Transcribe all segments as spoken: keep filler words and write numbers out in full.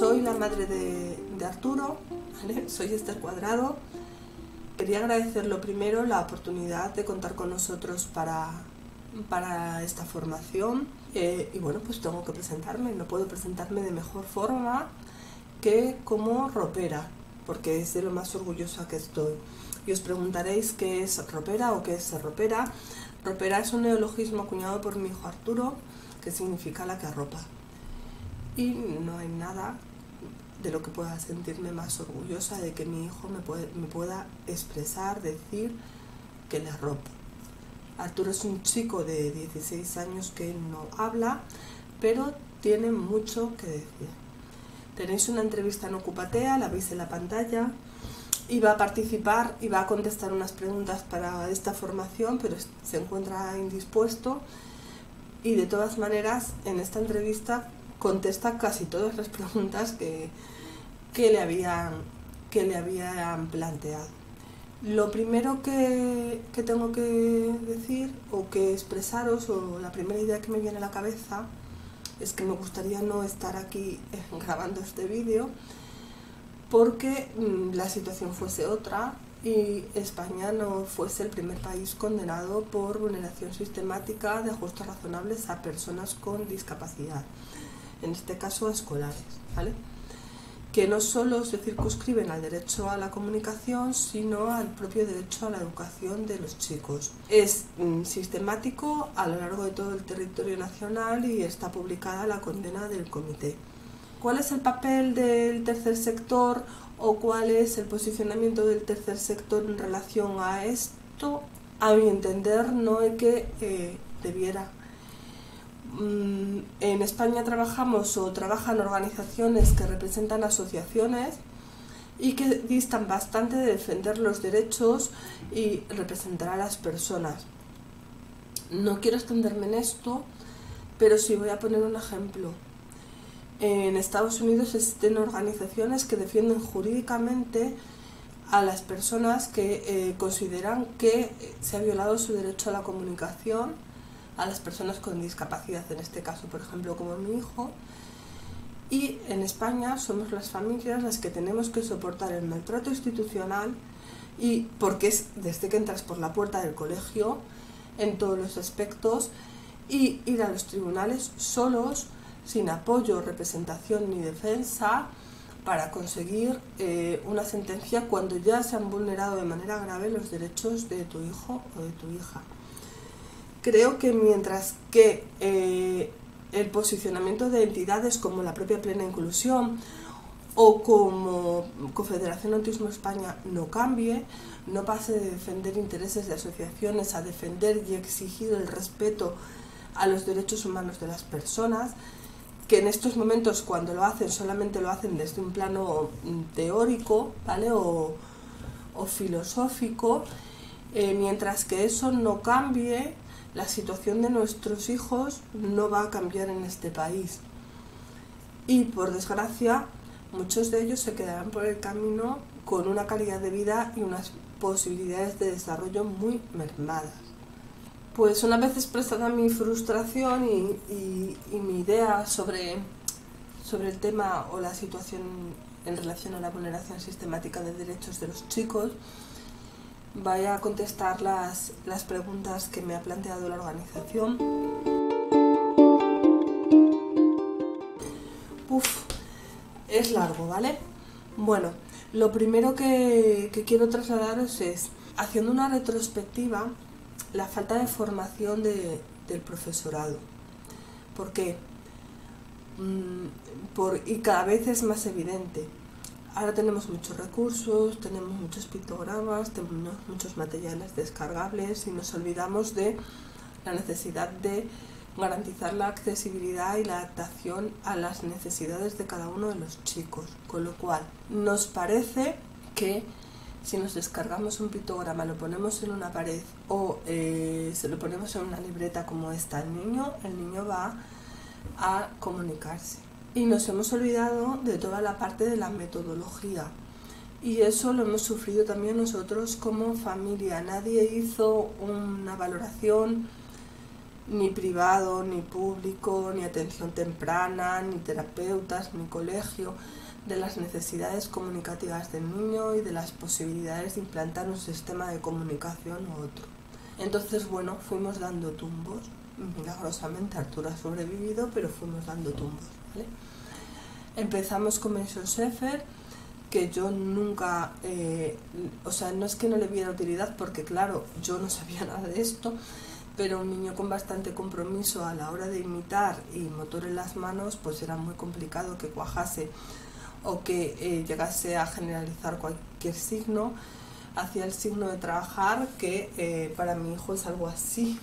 soy la madre de, de Arturo, ¿vale? Soy Esther Cuadrado. Quería agradecer lo primero la oportunidad de contar con nosotros para, para esta formación. Eh, y bueno, pues tengo que presentarme, no puedo presentarme de mejor forma que como ropera, porque es de lo más orgullosa que estoy. Y os preguntaréis qué es ropera o qué es ser ropera. Ropera es un neologismo acuñado por mi hijo Arturo, que significa la que arropa. Y no hay nada de lo que pueda sentirme más orgullosa de que mi hijo me, puede, me pueda expresar, decir que le arropo. Arturo es un chico de dieciséis años que no habla, pero tiene mucho que decir. Tenéis una entrevista en Ocupatea, la veis en la pantalla, y va a participar y va a contestar unas preguntas para esta formación, pero se encuentra indispuesto y de todas maneras en esta entrevista contesta casi todas las preguntas que, que, le, habían, que le habían planteado. Lo primero que, que tengo que decir o que expresaros, o la primera idea que me viene a la cabeza, es que me gustaría no estar aquí grabando este vídeo porque mmm, la situación fuese otra y España no fuese el primer país condenado por vulneración sistemática de ajustes razonables a personas con discapacidad, en este caso a escolares, ¿vale? Que no solo se circunscriben al derecho a la comunicación, sino al propio derecho a la educación de los chicos. Es mm, sistemático a lo largo de todo el territorio nacional y está publicada la condena del comité. ¿Cuál es el papel del tercer sector o cuál es el posicionamiento del tercer sector en relación a esto? A mi entender, no es que eh, debiera. En España trabajamos o trabajan organizaciones que representan asociaciones y que distan bastante de defender los derechos y representar a las personas. No quiero extenderme en esto, pero sí voy a poner un ejemplo. En Estados Unidos existen organizaciones que defienden jurídicamente a las personas que eh, consideran que se ha violado su derecho a la comunicación, a las personas con discapacidad, en este caso, por ejemplo, como mi hijo. Y en España somos las familias las que tenemos que soportar el maltrato institucional, y porque es desde que entras por la puerta del colegio, en todos los aspectos, y ir a los tribunales solos, sin apoyo, representación ni defensa, para conseguir eh, una sentencia cuando ya se han vulnerado de manera grave los derechos de tu hijo o de tu hija. Creo que mientras que eh, el posicionamiento de entidades como la propia Plena Inclusión o como Confederación Autismo España no cambie, no pase de defender intereses de asociaciones a defender y exigir el respeto a los derechos humanos de las personas, que en estos momentos cuando lo hacen solamente lo hacen desde un plano teórico, ¿vale? o, o filosófico, eh, mientras que eso no cambie, la situación de nuestros hijos no va a cambiar en este país. Y por desgracia, muchos de ellos se quedarán por el camino con una calidad de vida y unas posibilidades de desarrollo muy mermadas. Pues una vez expresada mi frustración y, y, y mi idea sobre, sobre el tema o la situación en relación a la vulneración sistemática de derechos de los chicos, voy a contestar las, las preguntas que me ha planteado la organización. Uf, es largo, ¿vale? Bueno, lo primero que, que quiero trasladaros es, haciendo una retrospectiva, la falta de formación de, del profesorado. ¿Por qué? Mm, por, y cada vez es más evidente. Ahora tenemos muchos recursos, tenemos muchos pictogramas, tenemos muchos materiales descargables y nos olvidamos de la necesidad de garantizar la accesibilidad y la adaptación a las necesidades de cada uno de los chicos. Con lo cual, nos parece que si nos descargamos un pictograma, lo ponemos en una pared o eh, se lo ponemos en una libreta como esta al niño, el niño va a comunicarse. Y nos hemos olvidado de toda la parte de la metodología. Y eso lo hemos sufrido también nosotros como familia. Nadie hizo una valoración ni privado, ni público, ni atención temprana, ni terapeutas, ni colegio, de las necesidades comunicativas del niño y de las posibilidades de implantar un sistema de comunicación u otro. Entonces, bueno, fuimos dando tumbos. Milagrosamente Arturo ha sobrevivido, pero fuimos dando tumbos, ¿vale? Empezamos con Mention Sefer, que yo nunca, eh, o sea, no es que no le viera utilidad, porque claro, yo no sabía nada de esto, pero un niño con bastante compromiso a la hora de imitar y motor en las manos, pues era muy complicado que cuajase o que eh, llegase a generalizar cualquier signo. Hacía el signo de trabajar, que eh, para mi hijo es algo así,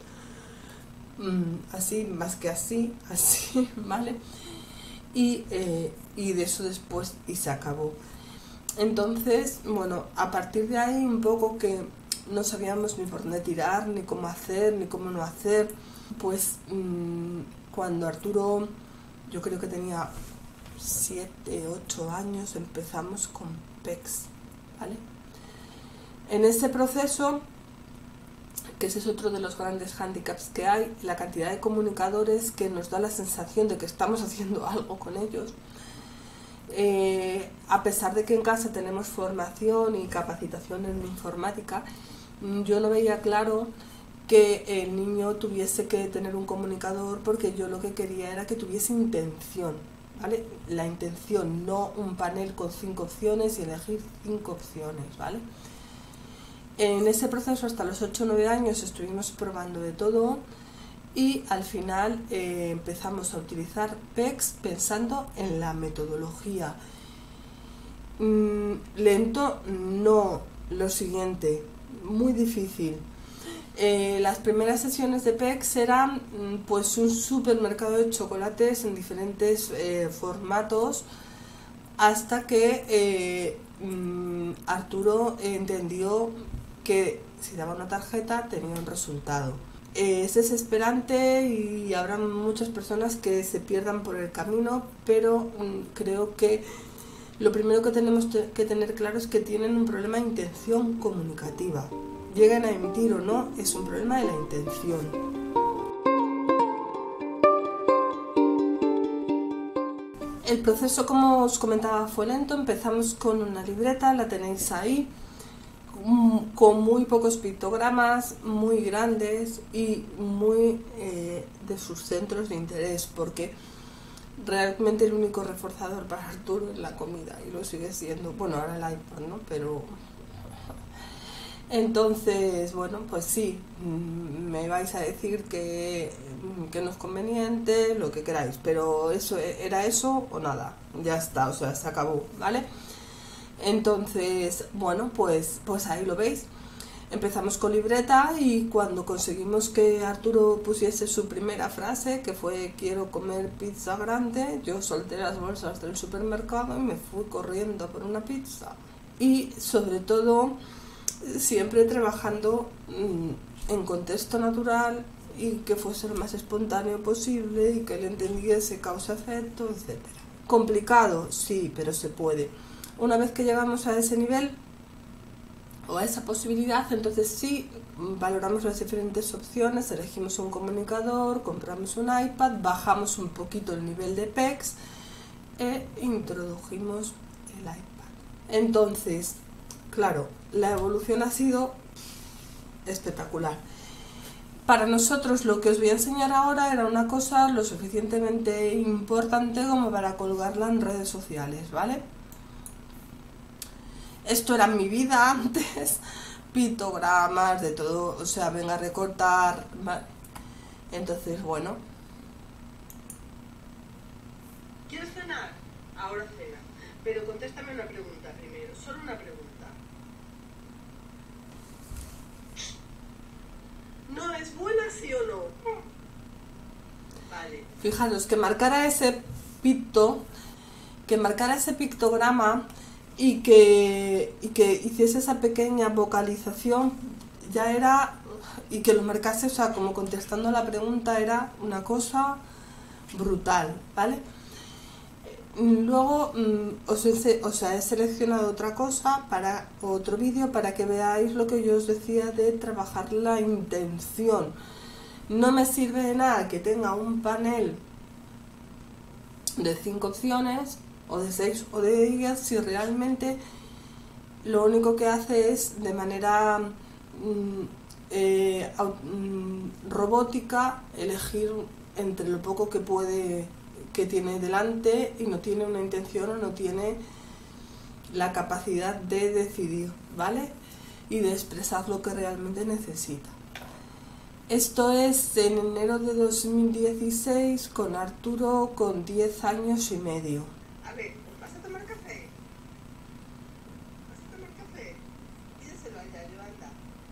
mm, así, más que así, así, ¿vale? Y, eh, y de eso después, y se acabó. Entonces, bueno, a partir de ahí un poco que no sabíamos ni por dónde tirar, ni cómo hacer, ni cómo no hacer, pues mmm, cuando Arturo, yo creo que tenía siete, ocho años, empezamos con P E X, ¿vale? En ese proceso, que ese es otro de los grandes hándicaps que hay, la cantidad de comunicadores que nos da la sensación de que estamos haciendo algo con ellos, eh, a pesar de que en casa tenemos formación y capacitación en informática, yo no veía claro que el niño tuviese que tener un comunicador, porque yo lo que quería era que tuviese intención, ¿vale? La intención, no un panel con cinco opciones y elegir cinco opciones, ¿vale? En ese proceso hasta los ocho o nueve años estuvimos probando de todo y al final eh, empezamos a utilizar P E X pensando en la metodología. Mm, lento, no, lo siguiente, muy difícil. Eh, las primeras sesiones de P E X eran pues un supermercado de chocolates en diferentes eh, formatos, hasta que eh, mm, Arturo entendió que si daba una tarjeta tenía un resultado. Eh, es desesperante y habrá muchas personas que se pierdan por el camino, pero mm, creo que lo primero que tenemos que tener claro es que tienen un problema de intención comunicativa. Lleguen a emitir o no, es un problema de la intención. El proceso, como os comentaba, fue lento. Empezamos con una libreta, la tenéis ahí, con muy pocos pictogramas, muy grandes y muy eh, de sus centros de interés, porque realmente el único reforzador para Arturo es la comida, y lo sigue siendo. Bueno, ahora el iPad, ¿no? Pero entonces, bueno, pues sí, me vais a decir que, que no es conveniente, lo que queráis, pero eso era eso o nada, ya está, o sea, se acabó, ¿vale? Entonces, bueno, pues, pues ahí lo veis. Empezamos con libreta y cuando conseguimos que Arturo pusiese su primera frase, que fue quiero comer pizza grande, yo solté las bolsas del supermercado y me fui corriendo por una pizza. Y sobre todo, siempre trabajando mmm, en contexto natural y que fuese lo más espontáneo posible y que él entendiese causa-efecto, etcétera. Complicado, sí, pero se puede. Una vez que llegamos a ese nivel o a esa posibilidad, entonces sí, valoramos las diferentes opciones, elegimos un comunicador, compramos un iPad, bajamos un poquito el nivel de P E X e introdujimos el iPad. Entonces, claro, la evolución ha sido espectacular. Para nosotros lo que os voy a enseñar ahora era una cosa lo suficientemente importante como para colgarla en redes sociales, ¿vale? Esto era mi vida antes, pictogramas, de todo, o sea, venga a recortar, ¿vale? Entonces, bueno. ¿Quieres cenar? Ahora cena, pero contéstame una pregunta primero, solo una pregunta. ¿No es buena, sí o no? Vale. Fijaros, que marcara ese picto, que marcara ese pictograma y que, y que hiciese esa pequeña vocalización, ya era, y que lo marcase, o sea, como contestando a la pregunta, era una cosa brutal, ¿vale? Luego os he, o sea, he seleccionado otra cosa para otro vídeo para que veáis lo que yo os decía de trabajar la intención. No me sirve de nada que tenga un panel de cinco opciones, o de seis o de diez, si realmente lo único que hace es de manera mm, eh, mm, robótica elegir entre lo poco que puede, que tiene delante, y no tiene una intención o no tiene la capacidad de decidir, ¿vale? Y de expresar lo que realmente necesita. Esto es en enero de dos mil dieciséis con Arturo con diez años y medio. A ver, ¿vas a tomar café? ¿Vas a tomar café? Pídeselo a Yayo, anda.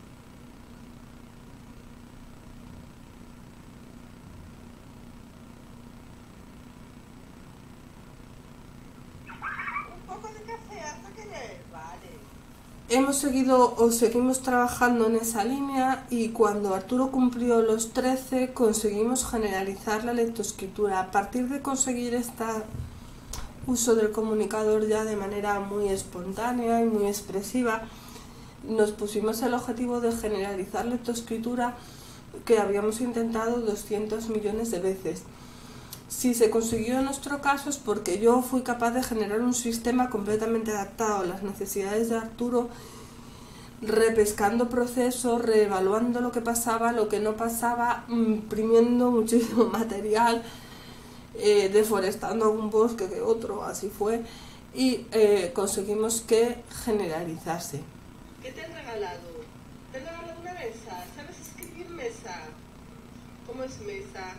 Un poco de café, hasta querer, vale. Hemos seguido o seguimos trabajando en esa línea, y cuando Arturo cumplió los trece conseguimos generalizar la lectoescritura. A partir de conseguir este uso del comunicador ya de manera muy espontánea y muy expresiva, nos pusimos el objetivo de generalizar la lectoescritura, que habíamos intentado doscientos millones de veces. Si se consiguió en nuestro caso es porque yo fui capaz de generar un sistema completamente adaptado a las necesidades de Arturo, repescando procesos, reevaluando lo que pasaba, lo que no pasaba, imprimiendo muchísimo material, eh, deforestando algún bosque que otro, así fue, y eh, conseguimos que generalizase. ¿Qué te han regalado? ¿Te han regalado una mesa? ¿Sabes escribir mesa? ¿Cómo es mesa?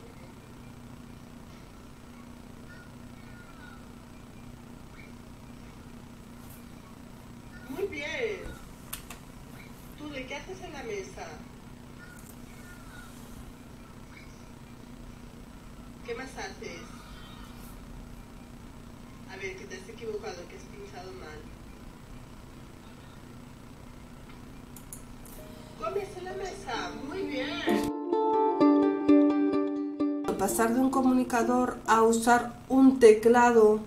Muy bien. ¿Tú de qué haces en la mesa? ¿Qué más haces? A ver, que te has equivocado, que has pinchado mal. ¿Comes en la mesa? Muy bien. Pasar de un comunicador a usar un teclado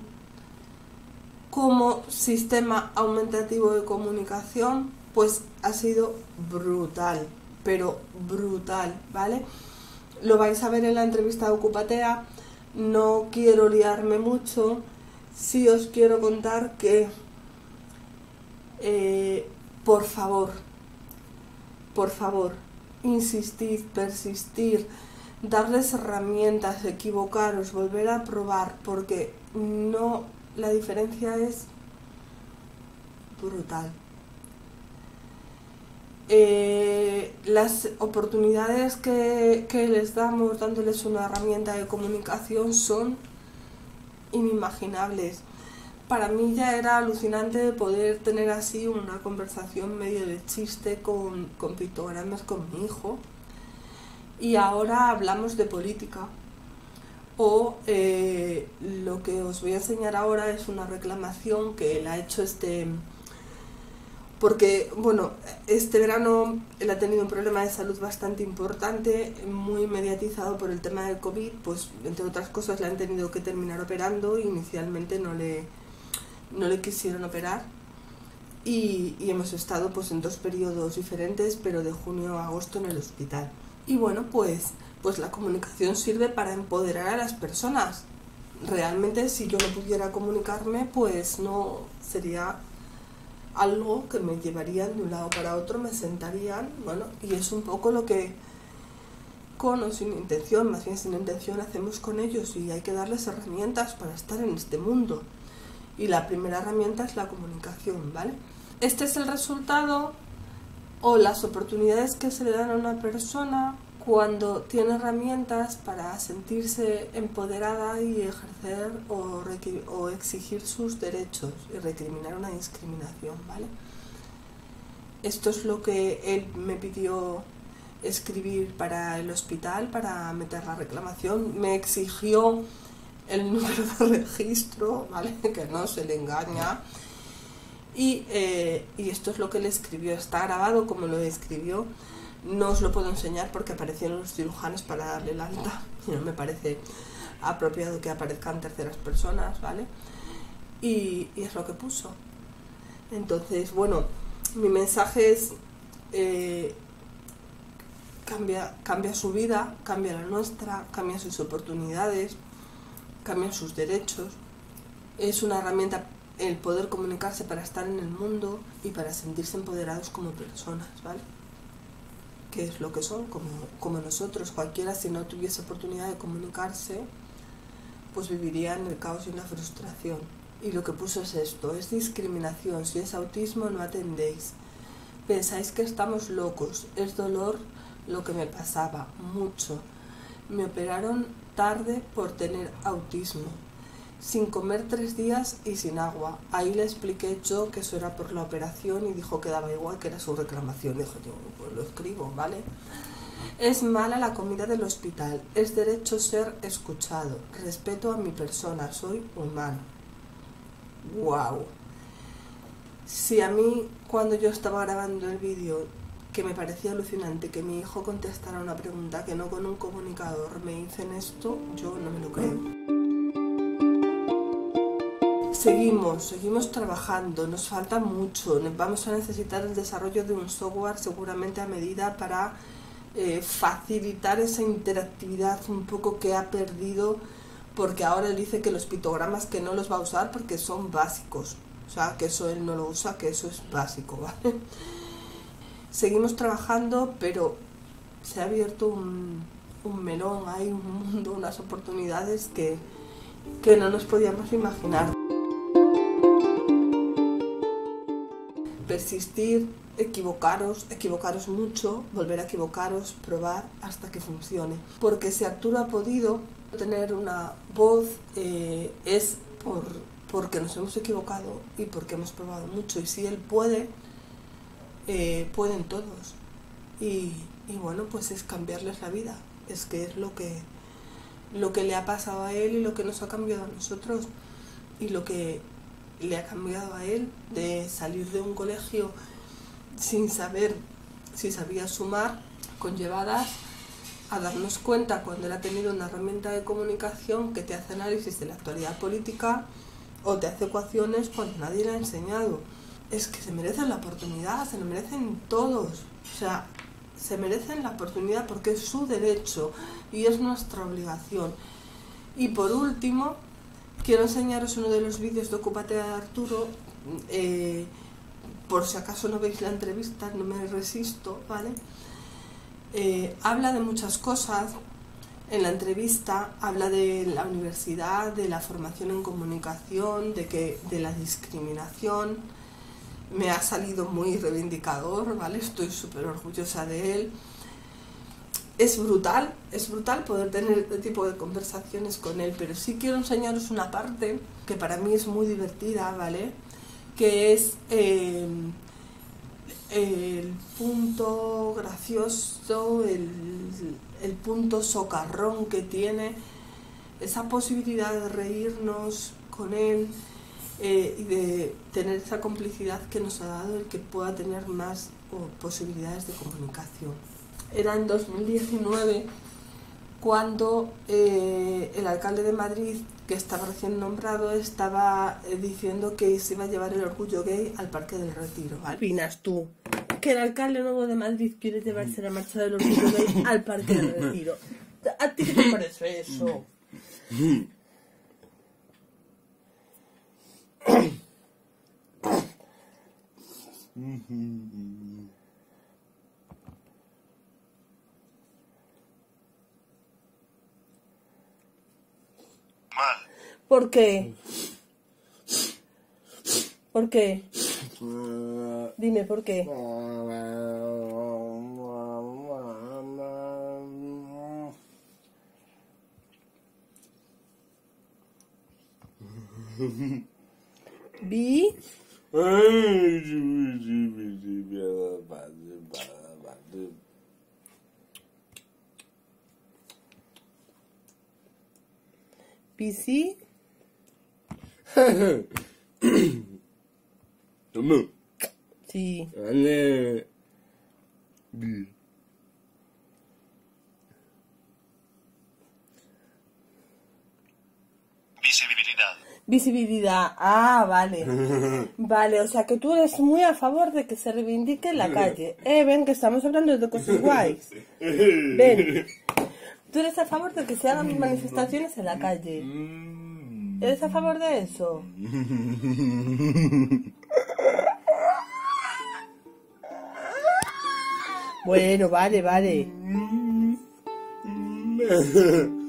como sistema aumentativo de comunicación, pues ha sido brutal, pero brutal, ¿vale? Lo vais a ver en la entrevista de Ocupatea. No quiero liarme mucho, sí os quiero contar que eh, por favor, por favor, insistid, persistir, darles herramientas, equivocaros, volver a probar, porque no, la diferencia es brutal. Eh, las oportunidades que, que les damos dándoles una herramienta de comunicación son inimaginables. Para mí ya era alucinante poder tener así una conversación medio de chiste con, con pictogramas con mi hijo, y ahora hablamos de política. O eh, lo que os voy a enseñar ahora es una reclamación que él ha hecho este... Porque, bueno, este verano él ha tenido un problema de salud bastante importante, muy mediatizado por el tema del COVID, pues entre otras cosas le han tenido que terminar operando, y inicialmente no le, no le quisieron operar, y, y hemos estado pues en dos periodos diferentes, pero de junio a agosto en el hospital. Y bueno, pues, pues la comunicación sirve para empoderar a las personas. Realmente si yo no pudiera comunicarme, pues no sería algo que me llevarían de un lado para otro, me sentarían, bueno, y es un poco lo que con o sin intención, más bien sin intención, hacemos con ellos, y hay que darles herramientas para estar en este mundo, y la primera herramienta es la comunicación, ¿vale? Este es el resultado o las oportunidades que se le dan a una persona cuando tiene herramientas para sentirse empoderada y ejercer o, o exigir sus derechos y recriminar una discriminación, ¿vale? Esto es lo que él me pidió escribir para el hospital, para meter la reclamación. Me exigió el número de registro, ¿vale? Que no se le engaña. Y, eh, y esto es lo que él escribió. Está grabado como lo escribió. No os lo puedo enseñar porque aparecieron los cirujanos para darle el alta, y no me parece apropiado que aparezcan terceras personas, ¿vale? Y, y es lo que puso. Entonces, bueno, mi mensaje es eh, cambia, cambia su vida, cambia la nuestra, cambia sus oportunidades, cambia sus derechos. Es una herramienta el poder comunicarse para estar en el mundo y para sentirse empoderados como personas, ¿vale? Que es lo que son, como, como nosotros. Cualquiera, si no tuviese oportunidad de comunicarse, pues viviría en el caos y en la frustración. Y lo que puso es esto: es discriminación. Si es autismo, no atendéis. Pensáis que estamos locos. Es dolor lo que me pasaba, mucho. Me operaron tarde por tener autismo. Sin comer tres días y sin agua. Ahí le expliqué yo que eso era por la operación y dijo que daba igual, que era su reclamación. Dijo yo, pues lo escribo, ¿vale? Es mala la comida del hospital. Es derecho ser escuchado. Respeto a mi persona. Soy humano. ¡Wow! Si a mí, cuando yo estaba grabando el vídeo, que me parecía alucinante que mi hijo contestara una pregunta que no con un comunicador me dicen esto, yo no me lo creo. Seguimos, seguimos trabajando, nos falta mucho, vamos a necesitar el desarrollo de un software seguramente a medida para eh, facilitar esa interactividad un poco que ha perdido, porque ahora él dice que los pictogramas que no los va a usar porque son básicos, o sea, que eso él no lo usa, que eso es básico, ¿vale? Seguimos trabajando, pero se ha abierto un, un melón, hay un mundo, unas oportunidades que, que no nos podíamos imaginar. Persistir, equivocaros, equivocaros mucho, volver a equivocaros, probar hasta que funcione. Porque si Arturo ha podido tener una voz, eh, es por, porque nos hemos equivocado y porque hemos probado mucho. Y si él puede, eh, pueden todos. Y, y bueno, pues es cambiarles la vida. Es que es lo que, lo que le ha pasado a él y lo que nos ha cambiado a nosotros. Y lo que le ha cambiado a él de salir de un colegio sin saber si sabía sumar, conllevadas a darnos cuenta cuando él ha tenido una herramienta de comunicación que te hace análisis de la actualidad política o te hace ecuaciones cuando nadie le ha enseñado. Es que se merecen la oportunidad, se lo merecen todos, o sea, se merecen la oportunidad porque es su derecho y es nuestra obligación. Y por último, quiero enseñaros uno de los vídeos de Ocúpate de Arturo, eh, por si acaso no veis la entrevista, no me resisto, ¿vale? Eh, habla de muchas cosas. En la entrevista habla de la universidad, de la formación en comunicación, de, que, de la discriminación. Me ha salido muy reivindicador, ¿vale? Estoy súper orgullosa de él. Es brutal, es brutal poder tener este tipo de conversaciones con él, pero sí quiero enseñaros una parte que para mí es muy divertida, ¿vale? Que es eh, el punto gracioso, el, el punto socarrón que tiene, esa posibilidad de reírnos con él eh, y de tener esa complicidad que nos ha dado el que pueda tener más oh, posibilidades de comunicación. Era en dos mil diecinueve cuando eh, el alcalde de Madrid, que estaba recién nombrado, estaba eh, diciendo que se iba a llevar el orgullo gay al Parque del Retiro. ¿Qué opinas tú? Que el alcalde nuevo de Madrid quiere llevarse la marcha del orgullo gay al Parque del Retiro. ¿A ti qué te parece eso? ¿Por qué? ¿Por qué? Dime, ¿por qué? ¿Vi? ¿Vi sí? Sí. Visibilidad. Visibilidad. Ah, vale. Vale, o sea que tú eres muy a favor de que se reivindique en la calle. Eh, ven que estamos hablando de cosas guays. Ven. Tú eres a favor de que se hagan manifestaciones en la calle. ¿Eres a favor de eso? Bueno, vale, vale.